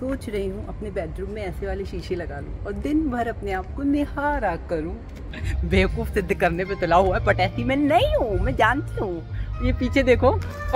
सोच रही हूँ अपने बेडरूम में ऐसे वाले शीशे लगा लूँ और दिन भर अपने आप को निहारा करूँ। बेवकूफ़ सिद्ध करने पे तुला हुआ है, बट ऐसी मैं नहीं हूँ, मैं जानती हूँ। ये पीछे देखो,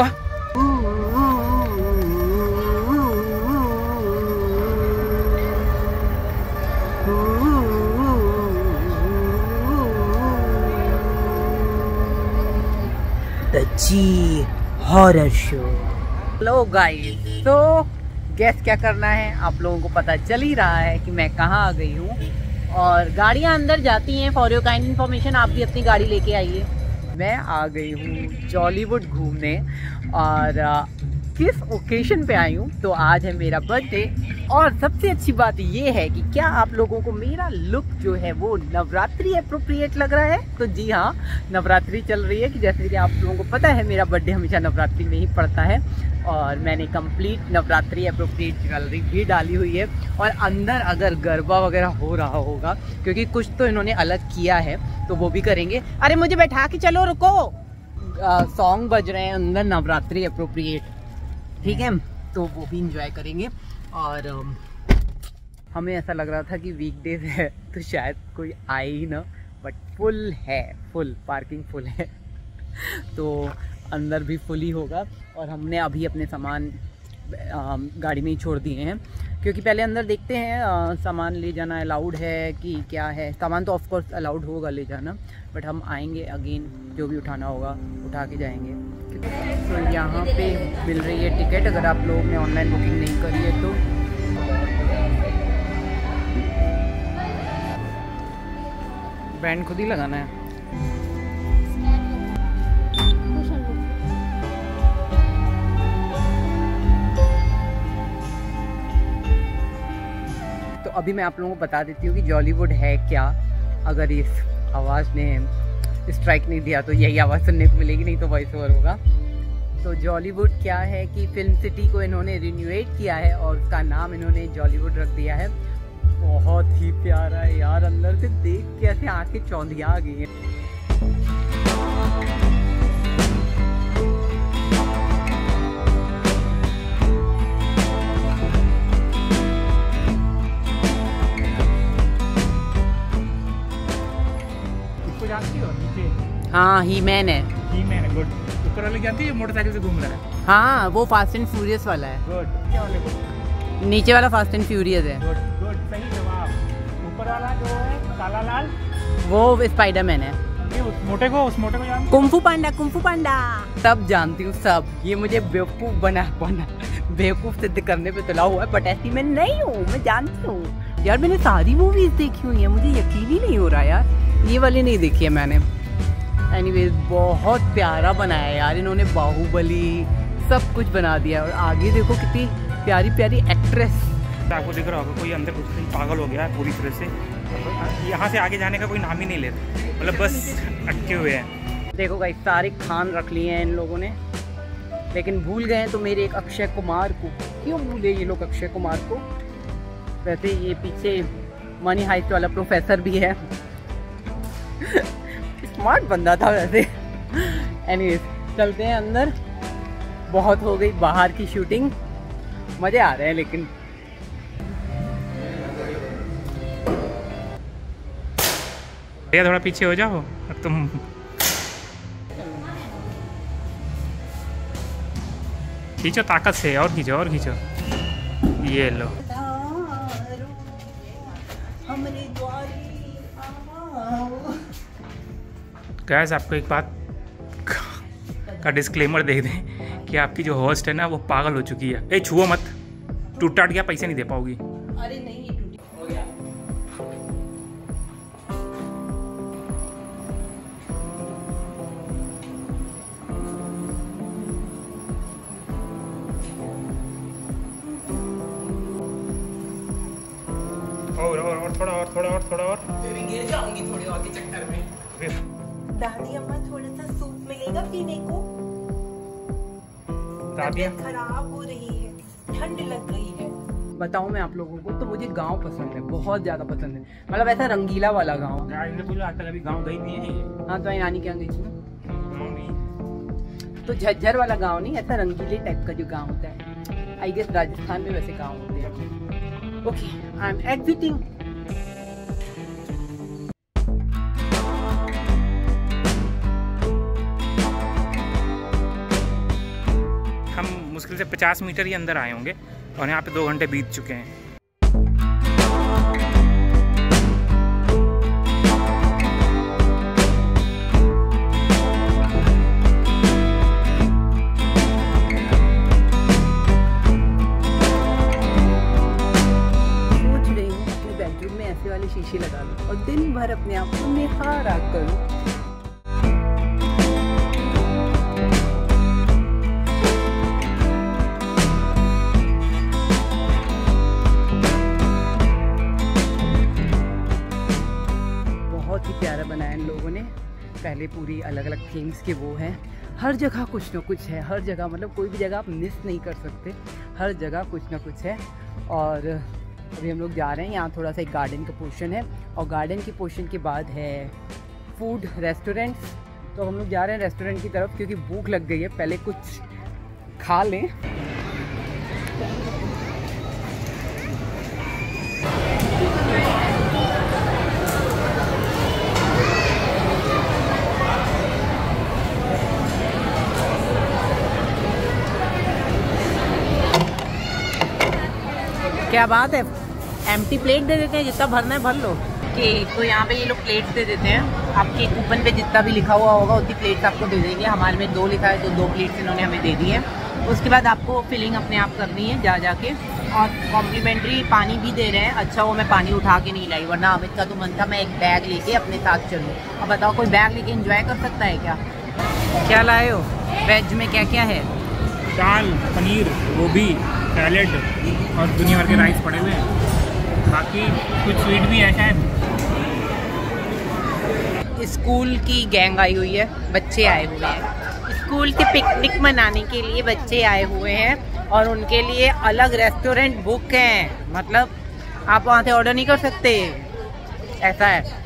the G horror show. Hello guys, तो गेस क्या करना है? आप लोगों को पता चल ही रहा है कि मैं कहाँ आ गई हूँ। और गाड़ियाँ अंदर जाती हैं, फॉर योर काइंड इन्फॉर्मेशन। आप भी अपनी गाड़ी लेके आइए। मैं आ गई हूँ जॉलीवुड घूमने, और किस ओकेशन पे आई हूँ तो आज है मेरा बर्थडे। और सबसे अच्छी बात ये है कि क्या आप लोगों को मेरा लुक जो है वो नवरात्रि एप्रोप्रिएट लग रहा है? तो जी हाँ, नवरात्रि चल रही है, कि जैसे कि आप लोगों को पता है मेरा बर्थडे हमेशा नवरात्रि में ही पड़ता है। और मैंने कंप्लीट नवरात्रि एप्रोप्रिएट ज्वेलरी भी डाली हुई है। और अंदर अगर गरबा वगैरह हो रहा होगा, क्योंकि कुछ तो इन्होंने अलग किया है, तो वो भी करेंगे। अरे मुझे बैठा के चलो, रुको। सॉन्ग बज रहे हैं अंदर नवरात्रि एप्रोप्रिएट, ठीक है, तो वो भी इंजॉय करेंगे। और हमें ऐसा लग रहा था कि वीकडेज है तो शायद कोई आए ही ना, बट फुल है, फुल पार्किंग फुल है। तो अंदर भी फुल ही होगा। और हमने अभी अपने सामान गाड़ी में ही छोड़ दिए हैं, क्योंकि पहले अंदर देखते हैं सामान ले जाना अलाउड है कि क्या है। सामान तो ऑफ कोर्स अलाउड होगा ले जाना, बट हम आएंगे अगेन, जो भी उठाना होगा उठा के जाएंगे। तो यहाँ पे मिल रही है टिकट, अगर आप लोगों ने ऑनलाइन बुकिंग नहीं करी है तो। बैंड खुद ही लगाना है। तो अभी मैं आप लोगों को बता देती हूँ कि जॉलीवुड है क्या। अगर इस आवाज़ ने स्ट्राइक नहीं दिया तो यही आवाज़ सुनने को मिलेगी, नहीं तो वॉइस ओवर होगा। तो जॉलीवुड क्या है कि फिल्म सिटी को इन्होंने रिन्यूएट किया है और उसका नाम इन्होंने जॉलीवुड रख दिया है। बहुत ही प्यारा है यार, अंदर से देख के ऐसे आंखें चौंधिया आ गई हैं। जानती हो नीचे? हाँ, ही मैन है। ही मैन है, गुड। ऊपर वाले जानती है, मोटरसाइकिल से घूम रहा है? हाँ, वो फास्ट एंड फ्यूरियस वाला है। गुड। क्या वाले को? नीचे वाला फास्ट एंड फ्यूरियस है। गुड गुड, सही जवाब। ऊपर वाला जो है काला लाल, वो स्पाइडरमैन है। उस मोटे को जानती? कुंफू पांडा, कुंफू पांडा सब जानती हूँ सब। ये मुझे बेवकूफ़ बेवकूफ़ सिद्ध करने पे तुला हुआ है, बट ऐसी मैं नहीं हूँ, मैं जानती हूँ यार। मैंने सारी मूवीज देखी हुई है, मुझे यकीन ही नहीं हो रहा यार। ये वाली नहीं देखी है मैंने। एनीवेज, बहुत प्यारा बनाया है यार इन्होंने, बाहुबली सब कुछ बना दिया। और आगे देखो कितनी प्यारी प्यारी एक्ट्रेस। आपको दिख रहा होगा कोई अंदर कुछ पागल हो गया है पूरी तरह से। यहाँ से आगे जाने का कोई नाम ही नहीं लेता, मतलब बस अटके हुए हैं। देखो गाइस, सारे खान रख लिए हैं इन लोगों ने, लेकिन भूल गए हैं तो मेरे एक अक्षय कुमार को। क्यों भूले ये लोग अक्षय कुमार को? वैसे ये पीछे मनी हाइस्ट वाला प्रोफेसर भी है। स्मार्ट बंदा था वैसे। एनीवेज, चलते हैं अंदर। बहुत हो गई बाहर की शूटिंग, मजे आ रहे हैं लेकिन। भैया थोड़ा पीछे हो जाओ, अब तुम खींचो ताकत से, और खींचो और खींचो। ये लो। गाइस, आपको एक बात का डिस्क्लेमर दे दें कि आपकी जो होस्ट है ना वो पागल हो चुकी है। ए, छुओ मत, टूट टाट गया पैसे नहीं दे पाओगी। अरे नहीं, हो गया। और थोड़ा और गिर जाऊंगी थोड़ी और के चक्कर में। दादी अम्मा, थोड़ा सा सूप मिलेगा पीने को? तबीयत खराब हो रही है, ठंड लग गई है। बताऊं मैं आप लोगों को, तो मुझे गांव पसंद है, बहुत ज्यादा पसंद है। मतलब ऐसा रंगीला वाला गांव। अभी गाँव गई नहीं है। हाँ, तो नानी क्या गई थी ना, तो झज्जर वाला गांव नहीं, ऐसा रंगीले टाइप का जो गांव होता है। आई गेस राजस्थान में वैसे गांव होते हैं। Okay, I am exciting. हम मुश्किल से 50 मीटर ही अंदर आए होंगे और यहाँ पे 2 घंटे बीत चुके हैं। शीशे लगा लूं और दिन भर अपने आप को निखारा करूं। बहुत ही प्यारा बनाया इन लोगों ने। पहले पूरी अलग अलग थीम्स के वो हैं, हर जगह कुछ ना कुछ है, हर जगह मतलब कोई भी जगह आप मिस नहीं कर सकते, हर जगह कुछ ना कुछ है। और अभी हम लोग जा रहे हैं, यहाँ थोड़ा सा एक गार्डन का पोर्शन है और गार्डन की पोर्शन के बाद है फूड रेस्टोरेंट्स। तो हम लोग जा रहे हैं रेस्टोरेंट की तरफ क्योंकि भूख लग गई है, पहले कुछ खा लें। क्या बात है, एम्प्टी प्लेट दे देते हैं, जितना भरना है भर लो। कि तो यहाँ पे ये लोग प्लेट्स दे देते हैं, आपके कूपन पे जितना भी लिखा हुआ होगा उतनी प्लेट्स आपको दे देंगे। हमारे में 2 लिखा है तो 2 प्लेट्स इन्होंने हमें दे दी है। उसके बाद आपको फिलिंग अपने आप करनी है जा के, और कॉम्प्लीमेंट्री पानी भी दे रहे हैं। अच्छा वो मैं पानी उठा के नहीं लाई, वरना अमित का तो मन था मैं एक बैग लेके अपने साथ चलूँ। अब बताओ कोई बैग लेके एंजॉय कर सकता है क्या? क्या लाए हो? वेज में क्या क्या है? दाल, पनीर, गोभी, सैलेड और दुनिया भर के राइस पड़े हुए हैं। बाकी कुछ स्वीट भी है शायद। स्कूल की गैंग आई हुई है, बच्चे आए हुए हैं स्कूल के पिकनिक मनाने के लिए। बच्चे आए हुए हैं और उनके लिए अलग रेस्टोरेंट बुक हैं, मतलब आप वहाँ से ऑर्डर नहीं कर सकते, ऐसा है।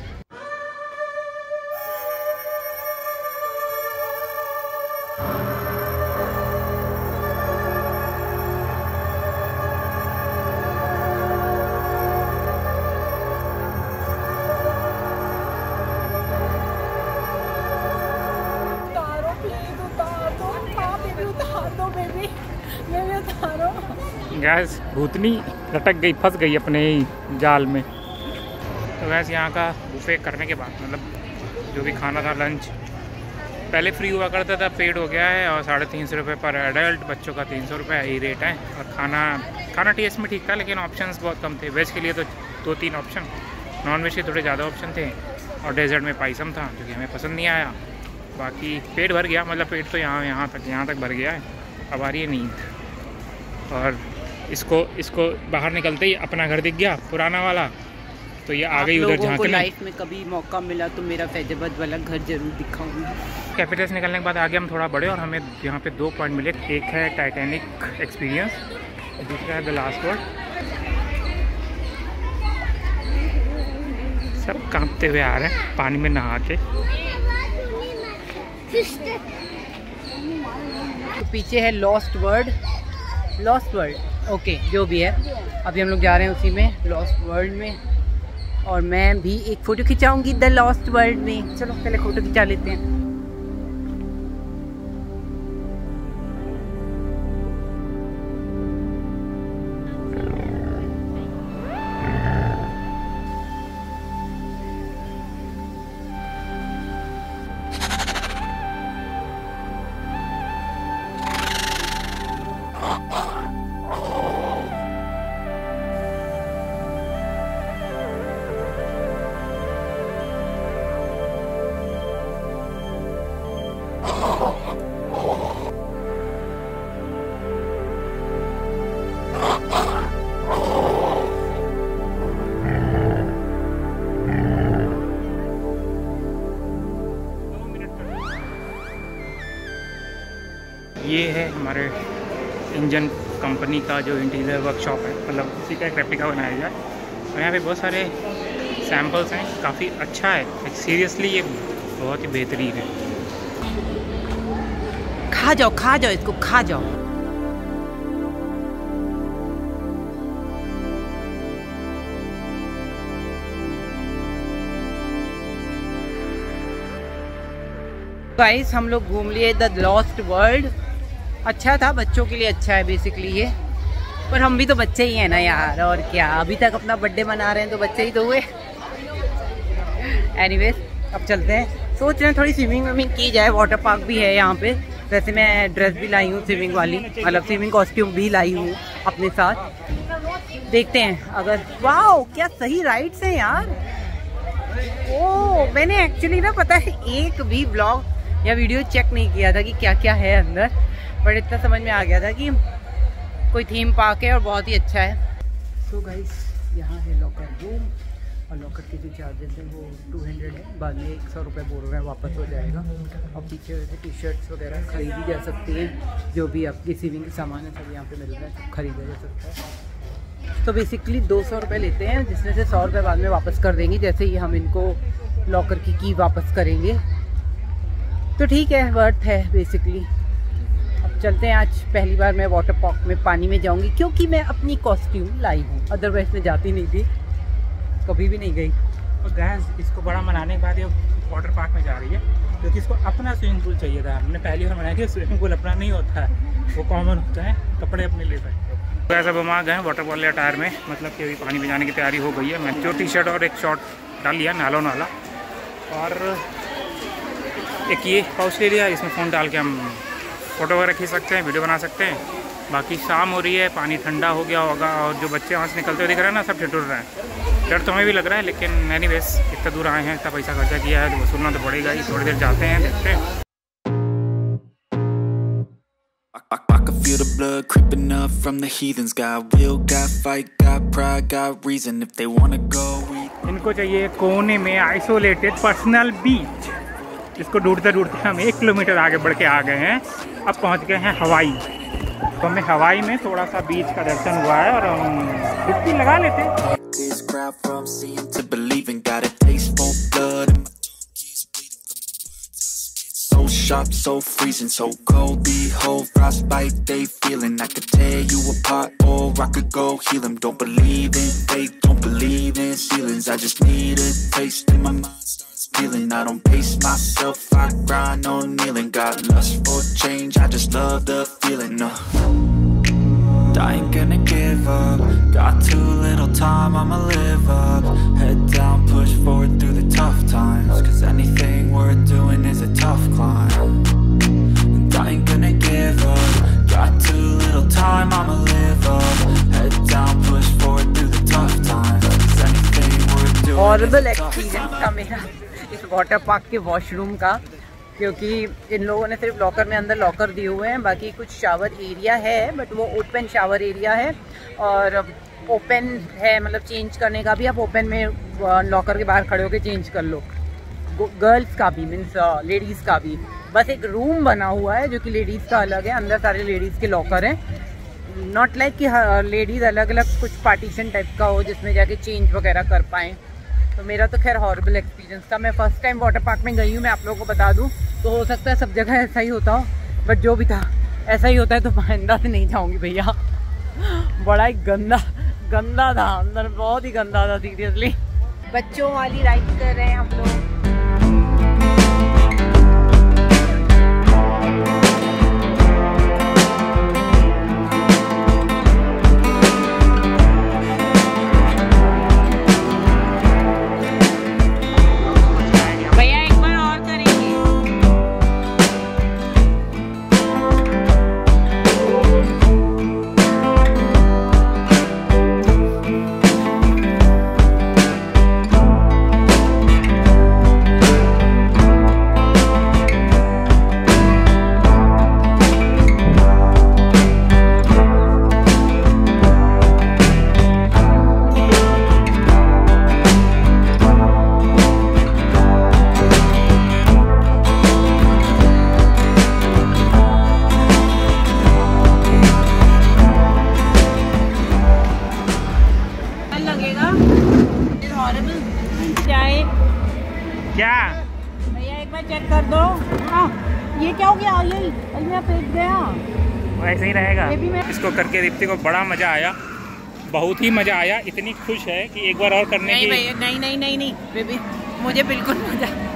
गैस भूतनी लटक गई, फंस गई अपने ही जाल में। तो गैस यहाँ का बुफे करने के बाद मतलब जो भी खाना था लंच पहले फ्री हुआ करता था, पेड हो गया है और 350 रुपये पर एडल्ट, बच्चों का 300 रुपये यही रेट है। और खाना टेस्ट में ठीक था लेकिन ऑप्शंस बहुत कम थे। वेज के लिए तो 2-3 ऑप्शन, नॉन वेज के थोड़े ज़्यादा ऑप्शन थे और डेजर्ट में पायसम था जो कि हमें पसंद नहीं आया। बाकी पेट भर गया, मतलब पेट तो यहाँ तक भर गया है। अब आ रही है नींद और इसको बाहर निकलते ही अपना घर दिख गया पुराना वाला, तो ये आ गई उधर झांकने। लाइफ में कभी मौका मिला तो मेरा फैजाबाद वाला घर जरूर दिखाऊंगी। कैपिटल से निकलने के बाद आगे हम थोड़ा बढ़े और हमें यहाँ पे 2 पॉइंट मिले। एक है टाइटैनिक एक्सपीरियंस, दूसरा है द लास्ट वर्ड। सब कांपते हुए आ रहे हैं पानी में नहा के। तो पीछे है लॉस्ट वर्ल्ड, ओके जो भी है। अभी हम लोग जा रहे हैं उसी में, लॉस्ट वर्ल्ड में, और मैं भी एक फ़ोटो खिंचाऊंगी द लॉस्ट वर्ल्ड में। चलो पहले फ़ोटो खिंचा लेते हैं। ये है हमारे इंजन कंपनी का जो इंटीरियर वर्कशॉप है, मतलब उसी का एक रेप्लिका बनाया गया है। और यहाँ पे बहुत सारे सैम्पल्स हैं, काफ़ी अच्छा है। सीरियसली ये बहुत ही बेहतरीन है। खा जाओ इसको, खा जाओ। गाइस हम लोग घूम लिए द लॉस्ट वर्ल्ड। अच्छा था, बच्चों के लिए अच्छा है बेसिकली ये, पर हम भी तो बच्चे ही हैं ना यार, और क्या, अभी तक अपना बर्थडे मना रहे हैं तो बच्चे ही तो हुए। एनीवेज अब चलते हैं, सोच रहे हैं थोड़ी स्विमिंग विमिंग की जाए, वाटर पार्क भी है यहाँ पे। वैसे मैं ड्रेस भी लाई हूँ स्विमिंग वाली, मतलब स्विमिंग कॉस्ट्यूम भी लाई हूँ अपने साथ। देखते हैं अगर, वाओ क्या सही राइड्स हैं यार। ओ मैंने एक्चुअली ना पता है एक भी ब्लॉग या वीडियो चेक नहीं किया था कि क्या क्या है अंदर, बट इतना समझ में आ गया था कि कोई थीम पार्क है और बहुत ही अच्छा है। सो गाइस यहाँ है लॉकर रूम, और लॉकर के जो चार्जेस हैं वो 200 है, बाद में 100 रुपये बोल रहे हैं वापस हो जाएगा। और पीछे वैसे टी शर्ट्स वगैरह खरीदी जा सकती है, जो भी आपकी स्विमिंग के सामान है सब यहाँ पे मिल रहा है, सब खरीदा जा सकता है। तो बेसिकली 200 रुपये लेते हैं, जिसमें से 100 रुपये बाद में वापस कर देंगे जैसे ही हम इनको लॉकर की वापस करेंगे। तो ठीक है, वर्थ है बेसिकली। अब चलते हैं, आज पहली बार मैं वाटर पार्क में पानी में जाऊंगी क्योंकि मैं अपनी कॉस्ट्यूम लाई हूँ, अदरवाइज मैं जाती नहीं थी, कभी भी नहीं गई। और गैस इसको बड़ा मनाने के बाद ये वाटर पार्क में जा रही है, क्योंकि इसको अपना स्विमिंग पूल चाहिए था। हमने पहली बार मनाया कि स्विमिंग पूल अपना नहीं होता है, वो कॉमन होता है, कपड़े अपने ले सकते। तो ऐसा हम आ गए हैं वाटर बॉल अटायर में, मतलब कि अभी पानी में जाने की तैयारी हो गई है। मैं जो टी शर्ट और एक शॉर्ट डाल लिया नाला नाला, और एक ये पाउच ले लिया, इसमें फ़ोन डाल के हम फ़ोटो वगैरह खींच सकते हैं, वीडियो बना सकते हैं। बाकी शाम हो रही है, पानी ठंडा हो गया होगा, और जो बच्चे वहाँ से निकलते हुए दिख रहे हैं ना, सब ठिठुर रहे हैं। डर तो हमें भी लग रहा है, लेकिन एनीवेज इतना दूर आए हैं, इतना पैसा खर्चा किया है तो वसूलना तो पड़ेगा ही। थोड़ी देर जाते हैं, देखते हैं। Feel the blood creeping up from the heathens. Got will, got fight, got pride, got reason. If they wanna go, इनको चाहिए कोने में आइसोलेटेड पर्सनल बीच। इसको ढूंढते ढूंढते हम 1 किलोमीटर आगे बढ़ के आ गए हैं। अब पहुंच गए हैं हवाई। तो हमें हवाई में थोड़ा सा बीच का दर्शन हुआ है, और हम डुबकी लगा लेते हैं। Sharp, so freezing, so cold. Behold, frostbite they feeling. I could tear you apart, or I could go heal them. Don't believe in fate, don't believe in ceilings. I just need a taste and my mind starts feeling. I don't pace myself, I grind on kneeling. Got lust for change, I just love the feeling. No, I ain't gonna give up. Got too little time, I'ma live up. Head down, push forward through the tough times. Cause anything worth doing is a tough climb. And I ain't gonna give up. Got too little time, I'ma live up. Head down, push forward through the tough times. Cause anything worth doing horrible is a tough experience था मेरा इस water park के washroom का, क्योंकि इन लोगों ने सिर्फ locker में अंदर लॉकर दिए हुए हैं, बाकी कुछ शावर एरिया है, बट वो ओपन शावर एरिया है, और ओपन है मतलब चेंज करने का भी, आप ओपन में लॉकर के बाहर खड़े होकर चेंज कर लो। गर्ल्स का भी मीन्स लेडीज़ का भी, बस एक रूम बना हुआ है जो कि लेडीज़ का अलग है, अंदर सारे लेडीज़ के लॉकर हैं। नॉट लाइक कि लेडीज़ अलग अलग कुछ पार्टीशन टाइप का हो जिसमें जाके चेंज वगैरह कर पाएँ। तो मेरा तो खैर हॉरिबल एक्सपीरियंस था। मैं फर्स्ट टाइम वाटर पार्क में गई हूँ, मैं आप लोगों को बता दूँ, तो हो सकता है सब जगह ऐसा ही होता हो, बट जो भी था ऐसा ही होता है, तो आइंदा से नहीं जाऊँगी भैया। बड़ा ही गंदा था अंदर, बहुत ही गंदा था सीरियसली। बच्चों वाली राइड कर रहे हैं हम लोग। क्या भैया एक बार चेक कर दो। ये क्या हो गया, ये फेंक गया। वो ऐसे ही रहेगा। इसको करके दीप्ति को बड़ा मजा आया, बहुत ही मजा आया। इतनी खुश है कि एक बार और करने की। नहीं बेबी, मुझे बिल्कुल मजा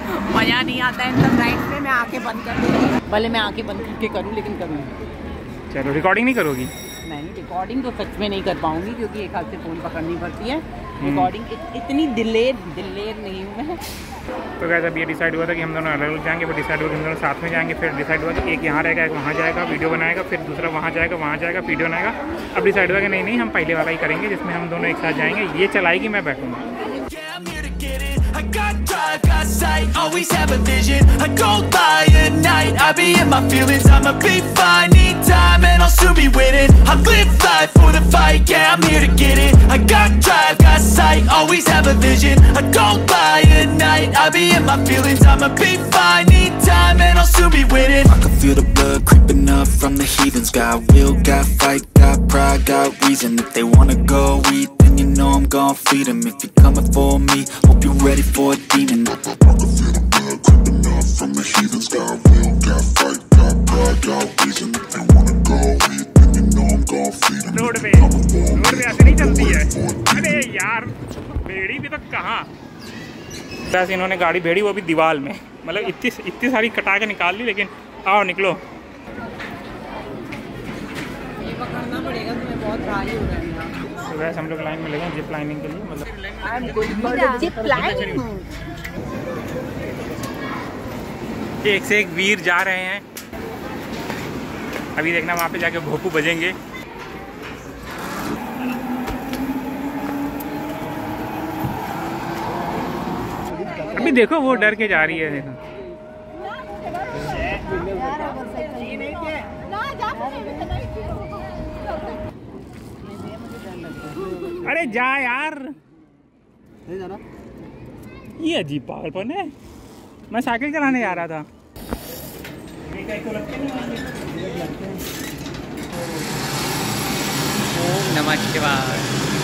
मज़ा नहीं आता है इन सब राइड्स में। मैं आंखें बंद कर दूँ, भले मैं आंखें बंद करके करूँ, लेकिन करूँगी। चलो रिकॉर्डिंग नहीं करोगी? नहीं, रिकॉर्डिंग तो सच में नहीं कर पाऊंगी, क्योंकि एक हाथ से फ़ोन पकड़नी पड़ती है। रिकॉर्डिंग इतनी दिलेर नहीं हूँ मैं। तो वैसे अब ये डिसाइड हुआ था कि हम दोनों अलग अलग जाएंगे, फिर डिसाइड हुआ कि हम दोनों साथ में जाएंगे। फिर डिसाइड हुआ कि एक यहाँ रहेगा, एक वहाँ जाएगा, वीडियो बनाएगा, फिर दूसरा वहाँ जाएगा, वीडियो बनाएगा। अब डिसाइड हुआ कि नहीं हम पहले वाला ही करेंगे, जिसमें हम दोनों एक साथ जाएंगे। ये चलाएगी, मैं बैठूँगा। I got drive, got sight, always have a vision. I go by at night, I be in my feelings. I'ma be fine, need time and I'll soon be winning. I live life for the fight, yeah, I'm here to get it. I got drive, got sight, always have a vision. I go by at night, I be in my feelings. I'ma be fine, need time and I'll soon be winning. I can feel the blood creeping up from the heathens. Got will, got fight, got pride, got reason. If they wanna go eat, then you know I'm gon' feed them. If you're coming for me, hope you're ready for a demon. I can feel the blood creeping up from the heathens. Got will, got fight, got pride, got reason. If they wanna go eat, then you know I'm gon' feed them. Road पे ऐसे नहीं चलती है। अरे यार भेड़ी भी तो कहाँ। वैसे इन्होंने गाड़ी भेड़ी, वो भी दीवार में। मतलब इतनी सारी कटा के निकाल ली, लेकिन आओ निकलो। ये पकड़ना पड़ेगा, तुम्हें बहुत भारी हो रहा है। तो वैसे हम लोग लाइन में लगे जिप लाइनिंग के लिए। मतलब जिप लाइनिंग। एक से एक वीर जा रहे हैं। अभी देखना वहाँ पे जाके भोपू बजेंगे। अभी देखो वो डर के जा रही है। देखो अरे जा यार, नहीं जाना। ये अजीब पागलपन है। मैं साइकिल चलाने जा रहा था। ओम नमः शिवाय।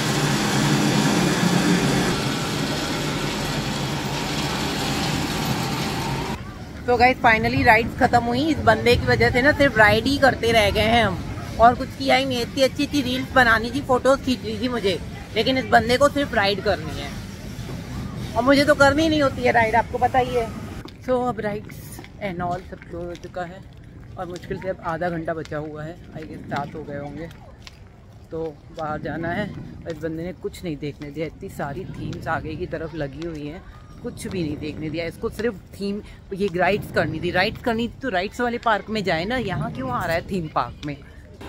तो गाइस फाइनली राइड्स खत्म हुई। इस बंदे की वजह से ना सिर्फ राइड ही करते रह गए हैं हम, और कुछ किया ही नहीं। इतनी अच्छी अच्छी रील्स बनानी थी, फोटोज खींच ली थी मुझे, लेकिन इस बंदे को सिर्फ राइड करनी है, और मुझे तो करनी नहीं होती है राइड, आपको पता ही है। सो अब राइड्स एंड ऑल सब हो चुका है, और मुश्किल से अब आधा घंटा बचा हुआ है। आई गेस 7 हो गए होंगे। तो बाहर जाना है, और इस बंदे ने कुछ नहीं देखने दिया। इतनी सारी थीम्स आगे की तरफ लगी हुई हैं, कुछ भी नहीं देखने दिया इसको। सिर्फ थीम, ये राइड्स करनी थी, तो राइड्स वाले पार्क में जाए ना, यहाँ क्यों आ रहा है थीम पार्क में।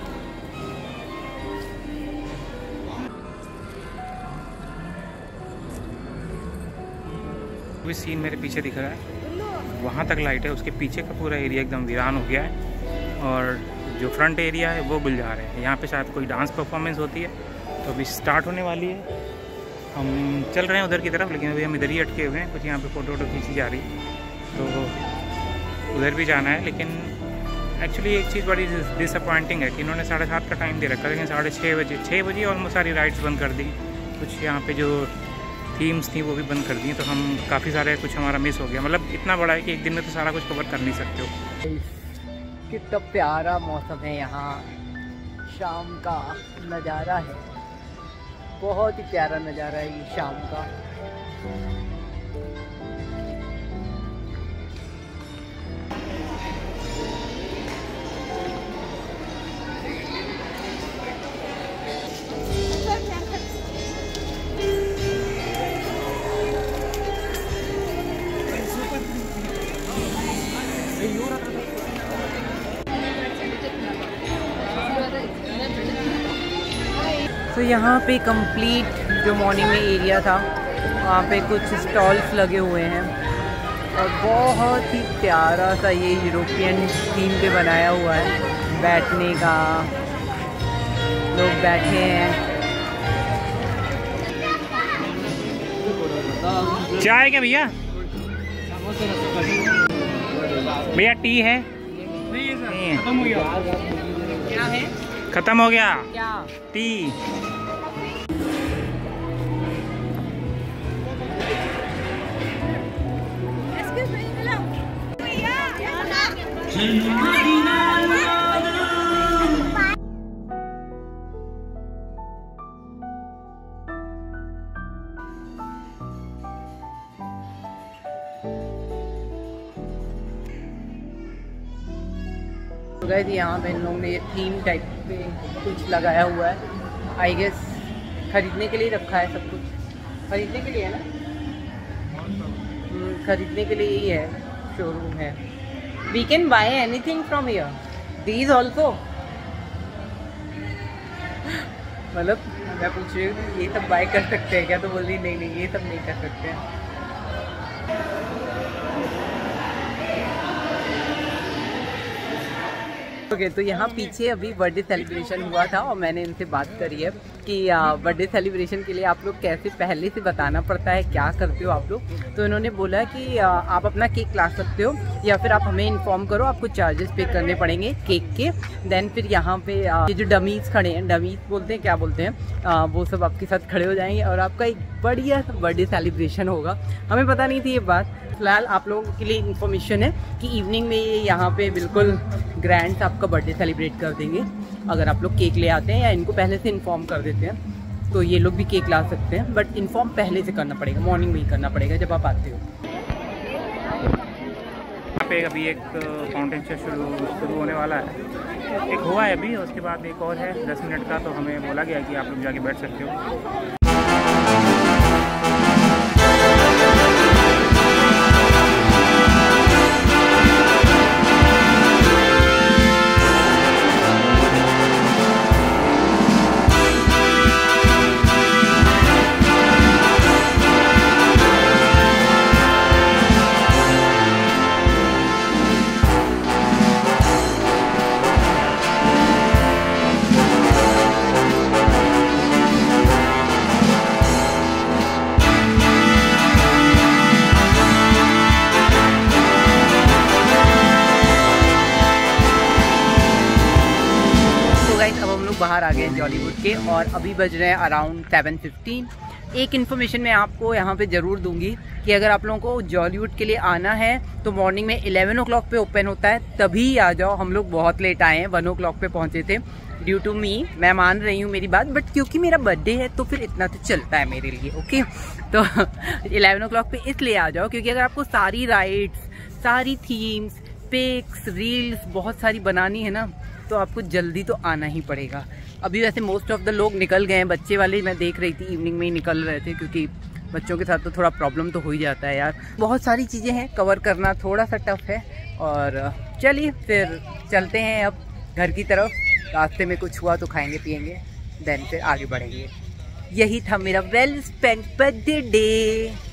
अभी सीन मेरे पीछे दिख रहा है, वहाँ तक लाइट है, उसके पीछे का पूरा एरिया एकदम वीरान हो गया है, और जो फ्रंट एरिया है वो गुलजार है। यहाँ पे शायद कोई डांस परफॉर्मेंस होती है, तो अभी स्टार्ट होने वाली है। हम चल रहे हैं उधर की तरफ, लेकिन अभी हम इधर ही अटके हुए हैं। कुछ यहाँ पे फ़ोटो खींची जा रही है, तो उधर भी जाना है। लेकिन एक्चुअली एक चीज़ बड़ी डिसअपॉइंटिंग है कि इन्होंने 7:30 का टाइम दे रखा, लेकिन 6:30 बजे ऑलमोस्ट सारी राइड्स बंद कर दी। कुछ यहाँ पे जो थीम्स थी वो भी बंद कर दी, तो हम काफ़ी सारे कुछ हमारा मिस हो गया। मतलब इतना बड़ा है कि एक दिन में तो सारा कुछ कवर कर नहीं सकते हो। कितना प्यारा मौसम है यहाँ, शाम का नज़ारा है, बहुत ही प्यारा नज़ारा है ये शाम का। तो यहाँ पे कंप्लीट जो मॉर्निंग में एरिया था, वहाँ पे कुछ स्टॉल्स लगे हुए हैं, और बहुत ही प्यारा सा ये यूरोपियन थीम पे बनाया हुआ है। बैठने का, लोग बैठे हैं। चाय क्या भैया? भैया टी है? नहीं है। खत्म हो गया। क्या है? खत्म हो गया क्या? टी। गए थे यहाँ पे इन लोगों ने ये थीम टाइप पे कुछ लगाया हुआ है, आई गेस खरीदने के लिए रखा है सब कुछ, खरीदने के लिए है ना, खरीदने के लिए ही है, शोरूम है। We can buy anything from here, these also. मतलब मैं पूछ रही हूँ ये सब बाय कर सकते हैं क्या, तो बोल रही नहीं नहीं ये सब नहीं कर सकते हैं। ओके तो यहाँ पीछे अभी बर्थडे सेलिब्रेशन हुआ था और मैंने इनसे बात करी है कि बर्थडे सेलिब्रेशन के लिए आप लोग कैसे पहले से बताना पड़ता है, क्या करते हो आप लोग। तो इन्होंने बोला कि आप अपना केक ला सकते हो या फिर आप हमें इन्फॉर्म करो, आपको चार्जेस पे करने पड़ेंगे केक के। देन फिर यहाँ पे ये जो डमीज़ खड़े हैं, डमीज़ बोलते हैं क्या बोलते हैं, वो सब आपके साथ खड़े हो जाएंगे और आपका एक बढ़िया बर्थडे सेलिब्रेशन होगा। हमें पता नहीं थी ये बात। फिलहाल आप लोगों के लिए इन्फॉर्मेशन है कि इवनिंग में ये यहाँ पे बिल्कुल ग्रैंड आपका बर्थडे सेलिब्रेट कर देंगे। अगर आप लोग केक ले आते हैं या इनको पहले से इन्फॉर्म कर देते हैं तो ये लोग भी केक ला सकते हैं, बट इन्फॉर्म पहले से करना पड़ेगा, मॉर्निंग में ही करना पड़ेगा जब आप आते हो। यहाँ पे अभी एक फाउंटेन शो शुरू होने वाला है, एक हुआ है अभी, उसके बाद एक और है 10 मिनट का, तो हमें बोला गया कि आप लोग जाके बैठ सकते हो। बाहर आ गए हैं जॉलीवुड के और अभी बज रहे हैं अराउंड 7:15। एक इन्फॉर्मेशन मैं आपको यहाँ पे ज़रूर दूंगी कि अगर आप लोगों को जॉलीवुड के लिए आना है तो मॉर्निंग में 11 o'clock पे ओपन होता है, तभी आ जाओ। हम लोग बहुत लेट आए हैं, 1 o'clock पे पहुँचे थे ड्यू टू मी। मैं मान रही हूँ मेरी बात, बट क्योंकि मेरा बर्थडे है तो फिर इतना तो चलता है मेरे लिए, ओके। तो 11 o'clock पे इसलिए आ जाओ क्योंकि अगर आपको सारी राइड्स, सारी थीम्स, पिक्स, रील्स बहुत सारी बनानी है ना, तो आपको जल्दी तो आना ही पड़ेगा। अभी वैसे मोस्ट ऑफ द लोग निकल गए हैं, बच्चे वाले मैं देख रही थी इवनिंग में ही निकल रहे थे, क्योंकि बच्चों के साथ तो थोड़ा प्रॉब्लम तो हो ही जाता है यार। बहुत सारी चीज़ें हैं, कवर करना थोड़ा सा टफ है। और चलिए फिर चलते हैं अब घर की तरफ। रास्ते में कुछ हुआ तो खाएंगे पिएंगे, देन फिर आगे बढ़ेंगे। यही था मेरा वेल स्पेंट बर्थडे डे।